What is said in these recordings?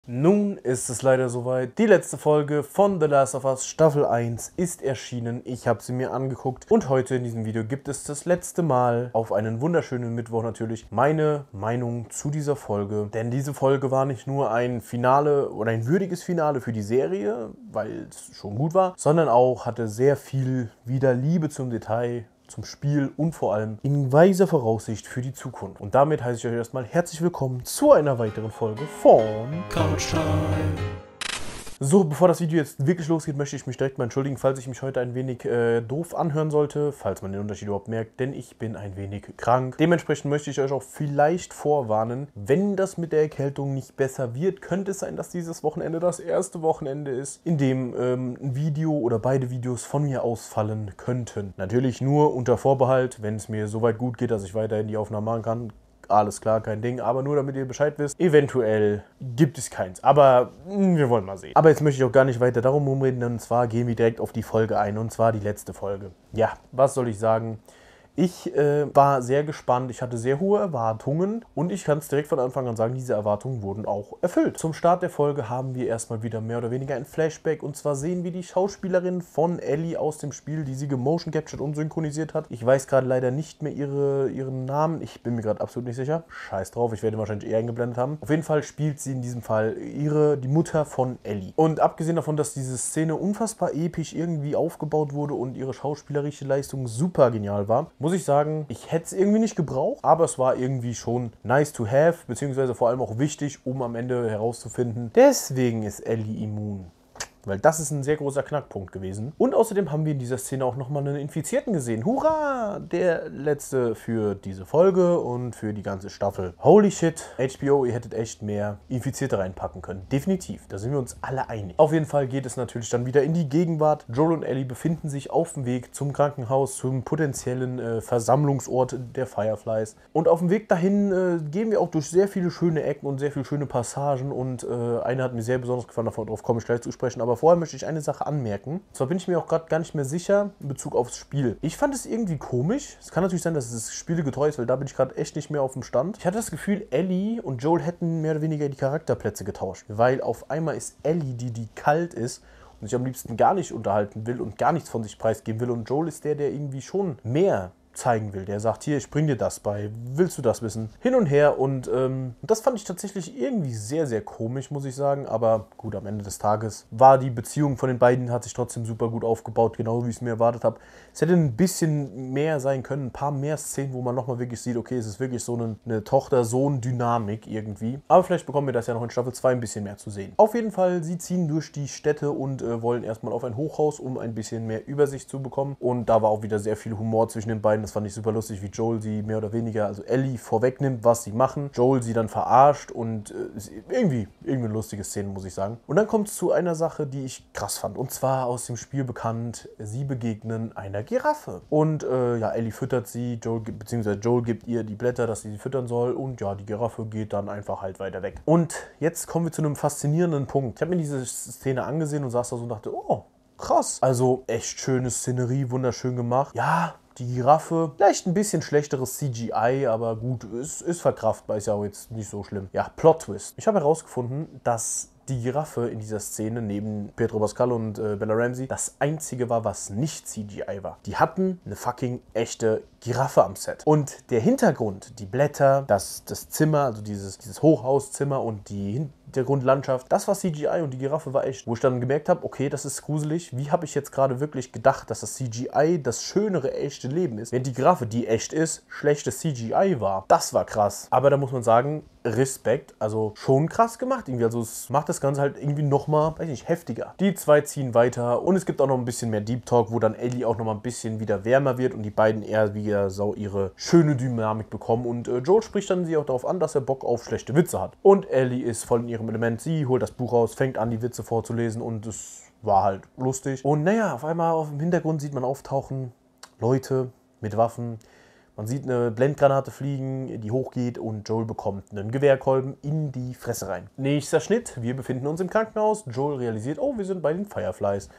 Nun ist es leider soweit. Die letzte Folge von The Last of Us Staffel 1 ist erschienen. Ich habe sie mir angeguckt und heute in diesem Video gibt es das letzte Mal auf einen wunderschönen Mittwoch natürlich meine Meinung zu dieser Folge. Denn diese Folge war nicht nur ein Finale oder ein würdiges Finale für die Serie, weil es schon gut war, sondern auch hatte sehr viel wieder Liebe zum Detail, zum Spiel und vor allem in weiser Voraussicht für die Zukunft. Und damit heiße ich euch erstmal herzlich willkommen zu einer weiteren Folge von Couch Time. So, bevor das Video jetzt wirklich losgeht, möchte ich mich direkt mal entschuldigen, falls ich mich heute ein wenig doof anhören sollte, falls man den Unterschied überhaupt merkt, denn ich bin ein wenig krank. Dementsprechend möchte ich euch auch vielleicht vorwarnen, wenn das mit der Erkältung nicht besser wird, könnte es sein, dass dieses Wochenende das erste Wochenende ist, in dem ein Video oder beide Videos von mir ausfallen könnten. Natürlich nur unter Vorbehalt, wenn es mir soweit gut geht, dass ich weiterhin die Aufnahme machen kann. Alles klar, kein Ding, aber nur damit ihr Bescheid wisst, eventuell gibt es keins, aber wir wollen mal sehen. Aber jetzt möchte ich auch gar nicht weiter darum rumreden, und zwar gehen wir direkt auf die Folge ein, und zwar die letzte Folge. Ja, was soll ich sagen? Ich war sehr gespannt, ich hatte sehr hohe Erwartungen und ich kann es direkt von Anfang an sagen, diese Erwartungen wurden auch erfüllt. Zum Start der Folge haben wir erstmal wieder mehr oder weniger ein Flashback, und zwar sehen wir die Schauspielerin von Ellie aus dem Spiel, die sie gemotion captured und synchronisiert hat. Ich weiß gerade leider nicht mehr ihren Namen, ich bin mir gerade absolut nicht sicher. Scheiß drauf, ich werde wahrscheinlich eher eingeblendet haben. Auf jeden Fall spielt sie in diesem Fall die Mutter von Ellie. Und abgesehen davon, dass diese Szene unfassbar episch irgendwie aufgebaut wurde und ihre schauspielerische Leistung super genial war, muss ich sagen, ich hätte es irgendwie nicht gebraucht, aber es war irgendwie schon nice to have, beziehungsweise vor allem auch wichtig, um am Ende herauszufinden, deswegen ist Ellie immun. Weil das ist ein sehr großer Knackpunkt gewesen. Und außerdem haben wir in dieser Szene auch nochmal einen Infizierten gesehen. Hurra! Der letzte für diese Folge und für die ganze Staffel. Holy shit, HBO, ihr hättet echt mehr Infizierte reinpacken können. Definitiv, da sind wir uns alle einig. Auf jeden Fall geht es natürlich dann wieder in die Gegenwart. Joel und Ellie befinden sich auf dem Weg zum Krankenhaus, zum potenziellen Versammlungsort der Fireflies. Und auf dem Weg dahin gehen wir auch durch sehr viele schöne Ecken und sehr viele schöne Passagen. Und eine hat mir sehr besonders gefallen, darauf komme ich gleich zu sprechen. Aber vorher möchte ich eine Sache anmerken. Und zwar bin ich mir auch gerade gar nicht mehr sicher in Bezug aufs Spiel. Ich fand es irgendwie komisch. Es kann natürlich sein, dass es spielegetreu ist, weil da bin ich gerade echt nicht mehr auf dem Stand. Ich hatte das Gefühl, Ellie und Joel hätten mehr oder weniger die Charakterplätze getauscht. Weil auf einmal ist Ellie die kalt ist und sich am liebsten gar nicht unterhalten will und gar nichts von sich preisgeben will. Und Joel ist der irgendwie schon mehr zeigen will. Der sagt, hier, ich bring dir das bei, willst du das wissen? Hin und her, und das fand ich tatsächlich irgendwie sehr, sehr komisch, muss ich sagen, aber gut, am Ende des Tages war die Beziehung von den beiden, hat sich trotzdem super gut aufgebaut, genau wie ich es mir erwartet habe. Es hätte ein bisschen mehr sein können, ein paar mehr Szenen, wo man nochmal wirklich sieht, okay, es ist wirklich so eine Tochter-Sohn-Dynamik irgendwie, aber vielleicht bekommen wir das ja noch in Staffel 2 ein bisschen mehr zu sehen. Auf jeden Fall, sie ziehen durch die Städte und wollen erstmal auf ein Hochhaus, um ein bisschen mehr Übersicht zu bekommen, und da war auch wieder sehr viel Humor zwischen den beiden. Das fand ich super lustig, wie Joel sie mehr oder weniger, also Ellie vorwegnimmt, was sie machen. Joel sie dann verarscht, und irgendwie eine lustige Szene, muss ich sagen. Und dann kommt es zu einer Sache, die ich krass fand. Und zwar aus dem Spiel bekannt, sie begegnen einer Giraffe. Und ja, Ellie füttert sie, beziehungsweise Joel gibt ihr die Blätter, dass sie füttern soll. Und ja, die Giraffe geht dann einfach halt weiter weg. Und jetzt kommen wir zu einem faszinierenden Punkt. Ich habe mir diese Szene angesehen und saß da so und dachte, oh, krass. Also echt schöne Szenerie, wunderschön gemacht. Ja, die Giraffe, vielleicht ein bisschen schlechteres CGI, aber gut, ist verkraftbar, ist ja auch jetzt nicht so schlimm. Ja, Plot-Twist. Ich habe herausgefunden, dass die Giraffe in dieser Szene neben Pedro Pascal und Bella Ramsey das einzige war, was nicht CGI war. Die hatten eine fucking echte Giraffe am Set. Und der Hintergrund, die Blätter, das Zimmer, also dieses Hochhauszimmer und die Hintergrundlandschaft, das war CGI und die Giraffe war echt. Wo ich dann gemerkt habe, okay, das ist gruselig. Wie habe ich jetzt gerade wirklich gedacht, dass das CGI das schönere, echte Leben ist, wenn die Giraffe, die echt ist, schlechtes CGI war? Das war krass. Aber da muss man sagen, Respekt, also schon krass gemacht irgendwie. Also es macht das Ganze halt irgendwie nochmal, weiß nicht, heftiger. Die zwei ziehen weiter und es gibt auch noch ein bisschen mehr Deep Talk, wo dann Ellie auch nochmal ein bisschen wieder wärmer wird und die beiden eher wieder so ihre schöne Dynamik bekommen. Und Joel spricht dann sie auch darauf an, dass er Bock auf schlechte Witze hat. Und Ellie ist voll in ihrem Element. Sie holt das Buch raus, fängt an, die Witze vorzulesen, und es war halt lustig. Und naja, auf einmal auf dem Hintergrund sieht man auftauchen Leute mit Waffen. Man sieht eine Blendgranate fliegen, die hochgeht, und Joel bekommt einen Gewehrkolben in die Fresse rein. Nächster Schnitt, wir befinden uns im Krankenhaus. Joel realisiert, oh, wir sind bei den Fireflies.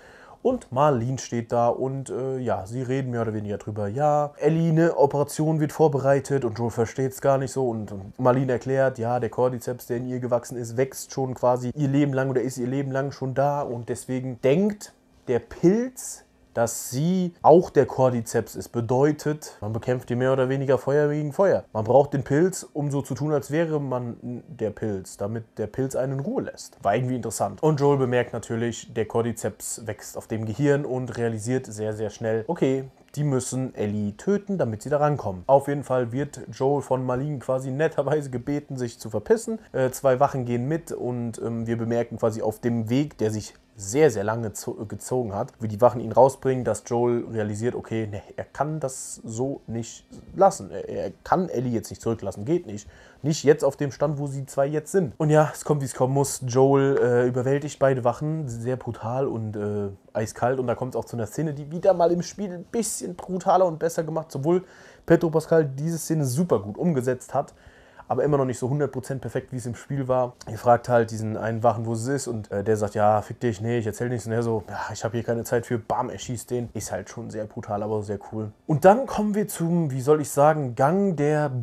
Und Marlene steht da und ja, sie reden mehr oder weniger drüber. Ja, Ellie, eine Operation wird vorbereitet und Joel versteht es gar nicht so. Und Marlene erklärt, ja, der Cordyceps, der in ihr gewachsen ist, wächst schon quasi ihr Leben lang oder ist ihr Leben lang schon da. Und deswegen denkt der Pilz, dass sie auch der Cordyceps ist. Bedeutet, man bekämpft hier mehr oder weniger Feuer gegen Feuer. Man braucht den Pilz, um so zu tun, als wäre man der Pilz, damit der Pilz einen in Ruhe lässt. War irgendwie interessant. Und Joel bemerkt natürlich, der Cordyceps wächst auf dem Gehirn und realisiert sehr, sehr schnell, okay, die müssen Ellie töten, damit sie da rankommen. Auf jeden Fall wird Joel von Marlene quasi netterweise gebeten, sich zu verpissen. 2 Wachen gehen mit und wir bemerken quasi auf dem Weg, der sich sehr, sehr lange gezogen hat, wie die Wachen ihn rausbringen, dass Joel realisiert, okay, ne, er kann das so nicht lassen. Er kann Ellie jetzt nicht zurücklassen, geht nicht. Nicht jetzt auf dem Stand, wo sie 2 jetzt sind. Und ja, es kommt, wie es kommen muss. Joel überwältigt beide Wachen, sehr brutal und eiskalt. Und da kommt es auch zu einer Szene, die wieder mal im Spiel ein bisschen brutaler und besser gemacht, sowohl Pedro Pascal diese Szene super gut umgesetzt hat, aber immer noch nicht so 100% perfekt, wie es im Spiel war. Er fragt halt diesen einen Wachen, wo es ist, und der sagt, ja, fick dich, nee, ich erzähl nichts. Und er so, ja, ich habe hier keine Zeit für, bam, er schießt den. Ist halt schon sehr brutal, aber sehr cool. Und dann kommen wir zum, wie soll ich sagen, Gang der,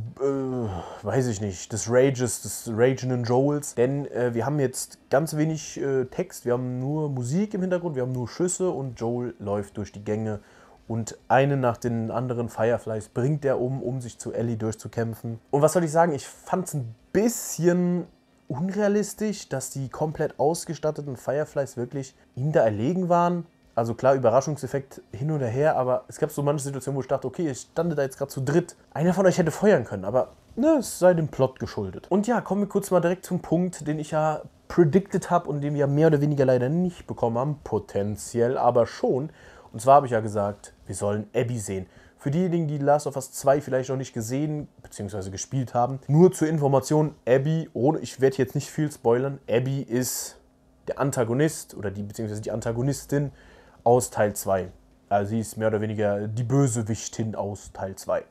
weiß ich nicht, des Rages, des ragenden Joels. Denn wir haben jetzt ganz wenig Text, wir haben nur Musik im Hintergrund, wir haben nur Schüsse und Joel läuft durch die Gänge. Und einen nach den anderen Fireflies bringt er um sich zu Ellie durchzukämpfen. Und was soll ich sagen, ich fand es ein bisschen unrealistisch, dass die komplett ausgestatteten Fireflies wirklich ihm da erlegen waren. Also klar, Überraschungseffekt hin oder her, aber es gab so manche Situationen, wo ich dachte, okay, ich stande da jetzt gerade zu dritt. Einer von euch hätte feuern können, aber ne, es sei dem Plot geschuldet. Und ja, kommen wir kurz mal direkt zum Punkt, den ich ja predicted habe und den wir mehr oder weniger leider nicht bekommen haben. Potenziell aber schon. Und zwar habe ich ja gesagt, wir sollen Abby sehen. Für diejenigen, die Last of Us 2 vielleicht noch nicht gesehen bzw. gespielt haben, nur zur Information, Abby, ich werde jetzt nicht viel spoilern, Abby ist der Antagonist oder beziehungsweise die Antagonistin aus Teil 2. Also sie ist mehr oder weniger die Bösewichtin aus Teil 2.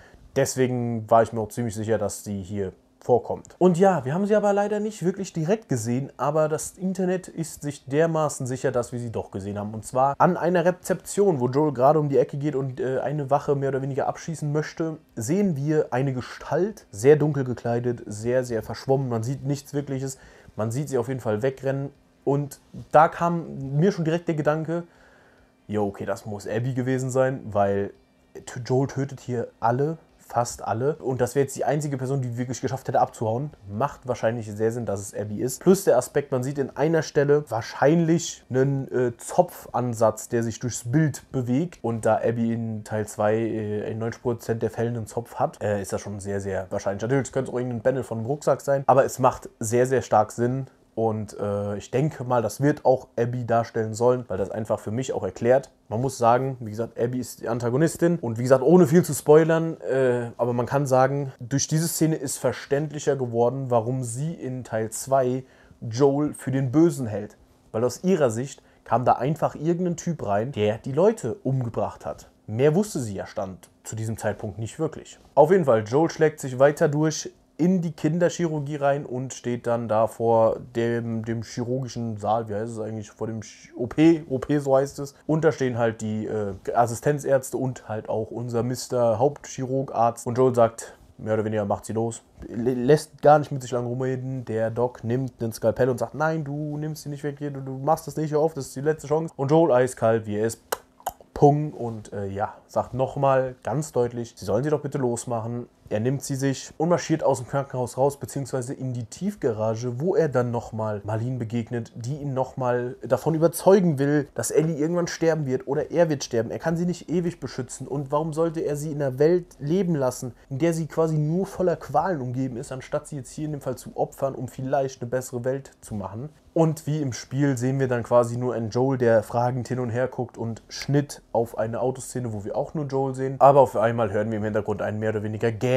Deswegen war ich mir auch ziemlich sicher, dass sie hier vorkommt. Und ja, wir haben sie aber leider nicht wirklich direkt gesehen, aber das Internet ist sich dermaßen sicher, dass wir sie doch gesehen haben. Und zwar an einer Rezeption, wo Joel gerade um die Ecke geht und eine Wache mehr oder weniger abschießen möchte, sehen wir eine Gestalt, sehr dunkel gekleidet, sehr, sehr verschwommen. Man sieht nichts Wirkliches, man sieht sie auf jeden Fall wegrennen. Und da kam mir schon direkt der Gedanke, jo, okay, das muss Abby gewesen sein, weil Joel tötet hier alle, fast alle. Und das wäre jetzt die einzige Person, die wirklich geschafft hätte abzuhauen. Macht wahrscheinlich sehr Sinn, dass es Abby ist. Plus der Aspekt, man sieht in einer Stelle wahrscheinlich einen Zopfansatz, der sich durchs Bild bewegt. Und da Abby in Teil 2 in 90% der Fälle einen Zopf hat, ist das schon sehr, sehr wahrscheinlich. Natürlich könnte es auch irgendein Bändel von einem Rucksack sein, aber es macht sehr, sehr stark Sinn. Und ich denke mal, das wird auch Abby darstellen sollen, weil das einfach für mich auch erklärt. Man muss sagen, wie gesagt, Abby ist die Antagonistin und wie gesagt, ohne viel zu spoilern, aber man kann sagen, durch diese Szene ist verständlicher geworden, warum sie in Teil 2 Joel für den Bösen hält. Weil aus ihrer Sicht kam da einfach irgendein Typ rein, der die Leute umgebracht hat. Mehr wusste sie ja stand zu diesem Zeitpunkt nicht wirklich. Auf jeden Fall, Joel schlägt sich weiter durch in die Kinderchirurgie rein und steht dann da vor dem chirurgischen Saal, wie heißt es eigentlich, vor dem OP so heißt es. Und da stehen halt die Assistenzärzte und halt auch unser Mr. Hauptchirurgarzt. Und Joel sagt, mehr oder weniger macht sie los, lässt gar nicht mit sich lang rumreden. Der Doc nimmt den Skalpell und sagt, nein, du nimmst sie nicht weg, du machst das nicht auf, das ist die letzte Chance. Und Joel eiskalt, wie er ist, Pung, und ja, sagt nochmal ganz deutlich, sie sollen sie doch bitte losmachen. Er nimmt sie sich und marschiert aus dem Krankenhaus raus, beziehungsweise in die Tiefgarage, wo er dann nochmal Marlene begegnet, die ihn nochmal davon überzeugen will, dass Ellie irgendwann sterben wird oder er wird sterben. Er kann sie nicht ewig beschützen. Und warum sollte er sie in einer Welt leben lassen, in der sie quasi nur voller Qualen umgeben ist, anstatt sie jetzt hier in dem Fall zu opfern, um vielleicht eine bessere Welt zu machen? Und wie im Spiel sehen wir dann quasi nur einen Joel, der fragend hin und her guckt, und Schnitt auf eine Autoszene, wo wir auch nur Joel sehen. Aber auf einmal hören wir im Hintergrund einen mehr oder weniger gähnenden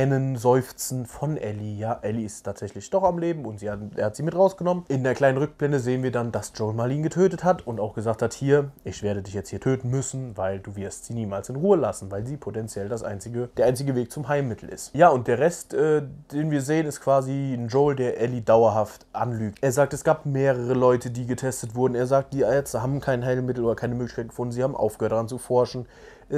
Tränen, Seufzen von Ellie. Ja, Ellie ist tatsächlich doch am Leben und er hat sie mit rausgenommen. In der kleinen Rückblende sehen wir dann, dass Joel Marlene getötet hat und auch gesagt hat, hier, ich werde dich jetzt hier töten müssen, weil du wirst sie niemals in Ruhe lassen, weil sie potenziell der einzige Weg zum Heilmittel ist. Ja, und der Rest, den wir sehen, ist quasi ein Joel, der Ellie dauerhaft anlügt. Er sagt, es gab mehrere Leute, die getestet wurden. Er sagt, die Ärzte haben kein Heilmittel oder keine Möglichkeit gefunden. Sie haben aufgehört daran zu forschen.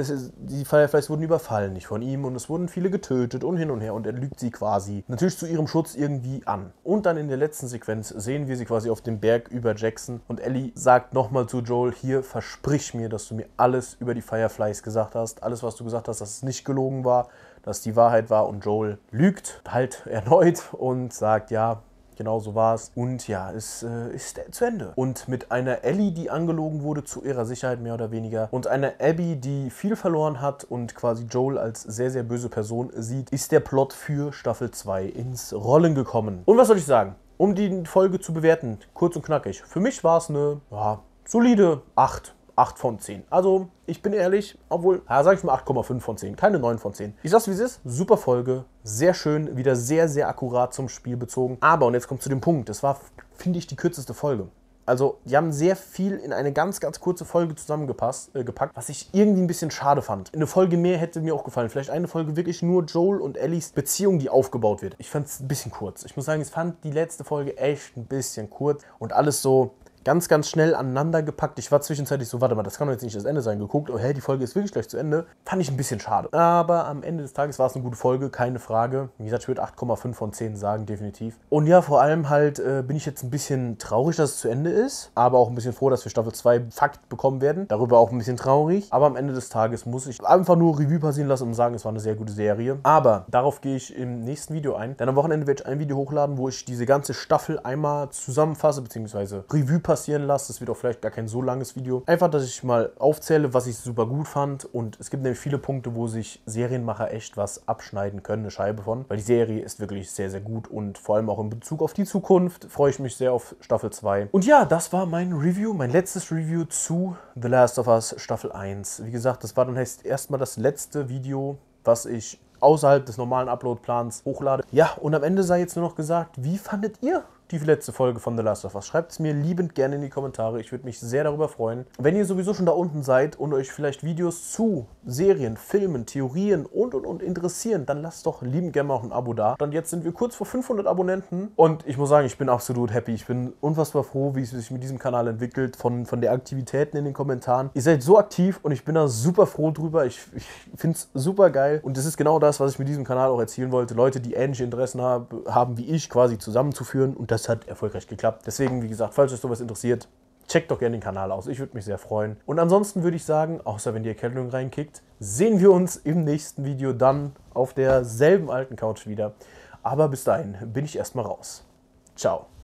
Die Fireflies wurden überfallen, nicht von ihm, und es wurden viele getötet und hin und her, und er lügt sie quasi natürlich zu ihrem Schutz irgendwie an. Und dann in der letzten Sequenz sehen wir sie quasi auf dem Berg über Jackson und Ellie sagt nochmal zu Joel, hier, versprich mir, dass du mir alles über die Fireflies gesagt hast, alles, was du gesagt hast, dass es nicht gelogen war, dass die Wahrheit war, und Joel lügt halt erneut und sagt, ja, genau so war es. Und ja, es ist zu Ende. Und mit einer Ellie, die angelogen wurde, zu ihrer Sicherheit mehr oder weniger, und einer Abby, die viel verloren hat und quasi Joel als sehr, sehr böse Person sieht, ist der Plot für Staffel 2 ins Rollen gekommen. Und was soll ich sagen? Um die Folge zu bewerten, kurz und knackig. Für mich war es eine, ja, solide 8 von 10. Also, ich bin ehrlich, obwohl, ja, sag ich mal 8,5 von 10, keine 9 von 10. Ich sag's wie es ist, super Folge, sehr schön, wieder sehr, sehr akkurat zum Spiel bezogen. Aber, und jetzt kommt zu dem Punkt, das war, finde ich, die kürzeste Folge. Also, die haben sehr viel in eine ganz, ganz kurze Folge zusammengepackt, was ich irgendwie ein bisschen schade fand. Eine Folge mehr hätte mir auch gefallen. Vielleicht eine Folge wirklich nur Joel und Ellies Beziehung, die aufgebaut wird. Ich fand es ein bisschen kurz. Ich muss sagen, ich fand die letzte Folge echt ein bisschen kurz und alles so ganz, ganz schnell aneinander gepackt. Ich war zwischenzeitlich so, warte mal, das kann doch jetzt nicht das Ende sein. Geguckt, oh hey, die Folge ist wirklich gleich zu Ende. Fand ich ein bisschen schade. Aber am Ende des Tages war es eine gute Folge, keine Frage. Wie gesagt, ich würde 8,5 von 10 sagen, definitiv. Und ja, vor allem halt bin ich jetzt ein bisschen traurig, dass es zu Ende ist. Aber auch ein bisschen froh, dass wir Staffel 2 Fakt bekommen werden. Darüber auch ein bisschen traurig. Aber am Ende des Tages muss ich einfach nur Revue passieren lassen und sagen, es war eine sehr gute Serie. Aber darauf gehe ich im nächsten Video ein. Denn am Wochenende werde ich ein Video hochladen, wo ich diese ganze Staffel einmal zusammenfasse, beziehungsweise Revue passieren lasse. Das wird auch vielleicht gar kein so langes Video. Einfach, dass ich mal aufzähle, was ich super gut fand. Und es gibt nämlich viele Punkte, wo sich Serienmacher echt was abschneiden können, eine Scheibe von. Weil die Serie ist wirklich sehr, sehr gut. Und vor allem auch in Bezug auf die Zukunft freue ich mich sehr auf Staffel 2. Und ja, das war mein Review, mein letztes Review zu The Last of Us Staffel 1. Wie gesagt, das war dann erstmal das letzte Video, was ich außerhalb des normalen Upload-Plans hochlade. Ja, und am Ende sei jetzt nur noch gesagt, wie fandet ihr die letzte Folge von The Last of Us? Schreibt es mir liebend gerne in die Kommentare. Ich würde mich sehr darüber freuen. Wenn ihr sowieso schon da unten seid und euch vielleicht Videos zu Serien, Filmen, Theorien und interessieren, dann lasst doch liebend gerne mal auch ein Abo da. Und jetzt sind wir kurz vor 500 Abonnenten und ich muss sagen, ich bin absolut happy. Ich bin unfassbar froh, wie es sich mit diesem Kanal entwickelt, von der Aktivitäten in den Kommentaren. Ihr seid so aktiv und ich bin da super froh drüber. Ich finde es super geil und das ist genau das, was ich mit diesem Kanal auch erzielen wollte. Leute, die ähnliche Interessen haben wie ich, quasi zusammenzuführen, und das hat erfolgreich geklappt. Deswegen, wie gesagt, falls euch sowas interessiert, checkt doch gerne den Kanal aus. Ich würde mich sehr freuen. Und ansonsten würde ich sagen, außer wenn die Erkältung reinkickt, sehen wir uns im nächsten Video dann auf derselben alten Couch wieder. Aber bis dahin bin ich erstmal raus. Ciao.